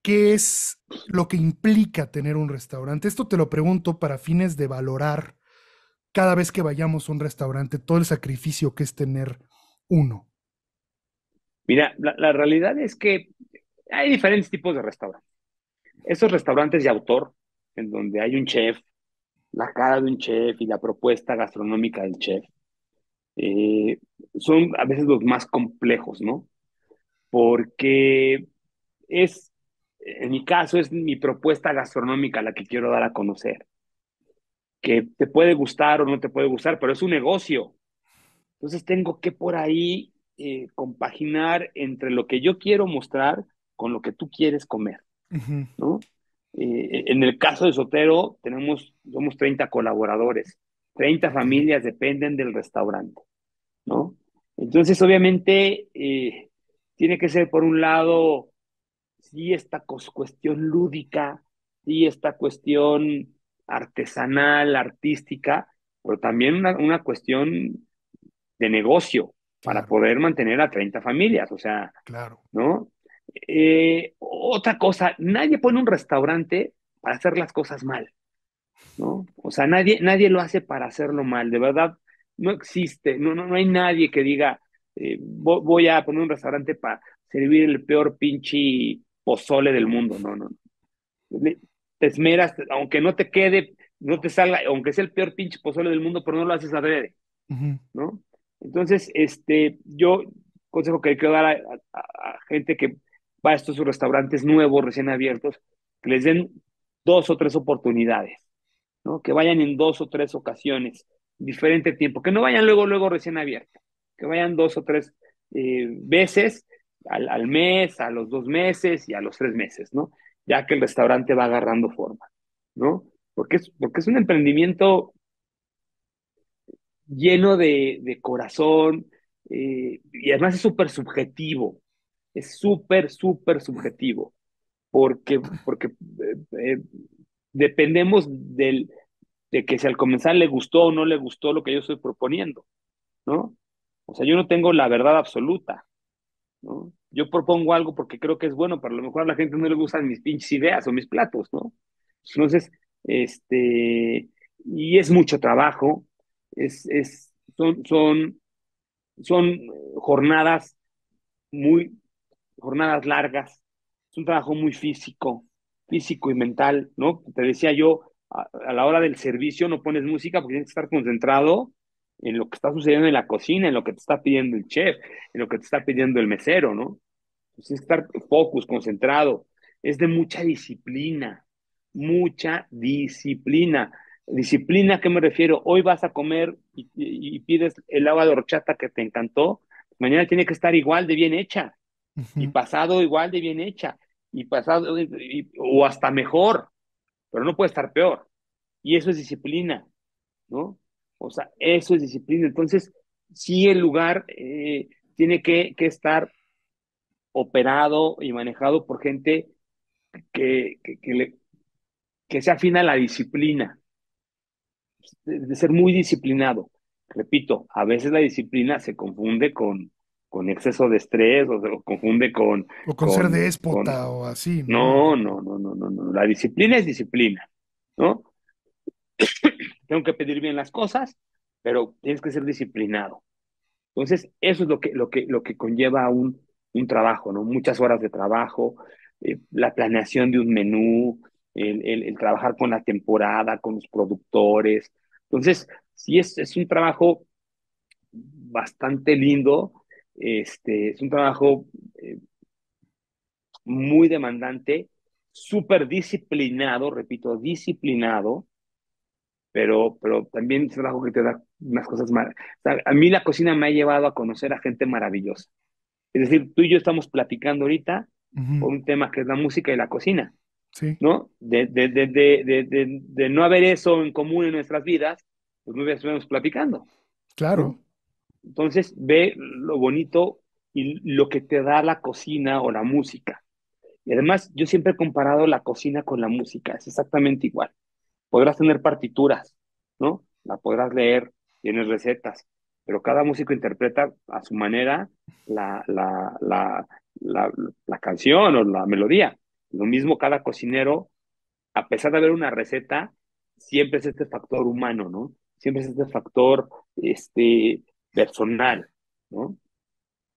¿qué es lo que implica tener un restaurante? Esto te lo pregunto para fines de valorar cada vez que vayamos a un restaurante todo el sacrificio que es tener uno. Mira, la realidad es que hay diferentes tipos de restaurantes. Esos restaurantes de autor, en donde hay un chef, la cara de un chef y la propuesta gastronómica del chef, eh, son a veces los más complejos, ¿no? Porque es, en mi caso, es mi propuesta gastronómica la que quiero dar a conocer, que te puede gustar o no te puede gustar, pero es un negocio. Entonces tengo que por ahí compaginar entre lo que yo quiero mostrar con lo que tú quieres comer, Ujú, ¿no? En el caso de Sotero, somos 30 colaboradores, 30 ok, familias dependen del restaurante, ¿no? Entonces, obviamente, tiene que ser por un lado, sí, esta cuestión lúdica, sí, esta cuestión artesanal, artística, pero también una cuestión de negocio para claro, poder mantener a 30 familias, o sea, claro. ¿no? Otra cosa, nadie pone un restaurante para hacer las cosas mal, ¿no? O sea, nadie lo hace para hacerlo mal, de verdad, no existe, no hay nadie que diga, voy a poner un restaurante para servir el peor pinche pozole del mundo, no. Te esmeras, aunque no te quede, no te salga, aunque sea el peor pinche pozole del mundo, pero no lo haces adrede, Ujú, ¿no? Entonces, yo consejo que quiero dar a gente que va a estos restaurantes nuevos, recién abiertos, que les den dos o tres oportunidades, ¿no? Que vayan en dos o tres ocasiones, diferente tiempo, que no vayan luego recién abierto, que vayan dos o tres veces al mes, a los 2 meses y a los 3 meses, ¿no? Ya que el restaurante va agarrando forma, ¿no? Porque es un emprendimiento lleno de corazón, y además es súper subjetivo, porque dependemos de que si al comenzar le gustó o no le gustó lo que yo estoy proponiendo, ¿no? O sea, yo no tengo la verdad absoluta, ¿no? Yo propongo algo porque creo que es bueno, pero a lo mejor a la gente no le gustan mis pinches ideas o mis platos, ¿no? Entonces, y es mucho trabajo, son jornadas muy, jornadas largas, es un trabajo muy físico y mental, ¿no? Te decía yo, a la hora del servicio no pones música porque tienes que estar concentrado en lo que está sucediendo en la cocina, en lo que te está pidiendo el chef, en lo que te está pidiendo el mesero, ¿no? Pues tienes que estar focus, concentrado. Es de mucha disciplina, mucha disciplina. Disciplina, ¿a qué me refiero? Hoy vas a comer y pides el agua de horchata que te encantó, mañana tiene que estar igual de bien hecha, y ujú, pasado igual de bien hecha, y pasado, o hasta mejor, pero no puede estar peor. Y eso es disciplina, ¿no? O sea, eso es disciplina. Entonces, sí el lugar tiene que estar operado y manejado por gente que, que, que, le- que se afina a la disciplina, de ser muy disciplinado. Repito, a veces la disciplina se confunde con exceso de estrés o se confunde o con ser con... déspota o así, ¿no? No. La disciplina es disciplina, ¿no? Tengo que pedir bien las cosas, pero tienes que ser disciplinado. Entonces, eso es lo que conlleva un trabajo, ¿no? Muchas horas de trabajo, la planeación de un menú, el trabajar con la temporada, con los productores. Entonces, sí es un trabajo bastante lindo, es un trabajo eh, muy demandante, súper disciplinado, repito, disciplinado, pero también es un trabajo que te da unas cosas más. O sea, a mí la cocina me ha llevado a conocer a gente maravillosa. Es decir, tú y yo estamos platicando ahorita Ujú, por un tema que es la música y la cocina, sí, ¿no? De no haber eso en común en nuestras vidas, pues no estuviéramos platicando, claro. ¿no? Entonces, ve lo bonito y lo que te da la cocina o la música. Y además, yo siempre he comparado la cocina con la música, es exactamente igual. Podrás tener partituras, ¿no? La podrás leer, tienes recetas, pero cada músico interpreta a su manera la, la, la, la, la canción o la melodía. Lo mismo cada cocinero, a pesar de haber una receta, siempre es este factor humano, ¿no? Siempre es este factor, personal, ¿no?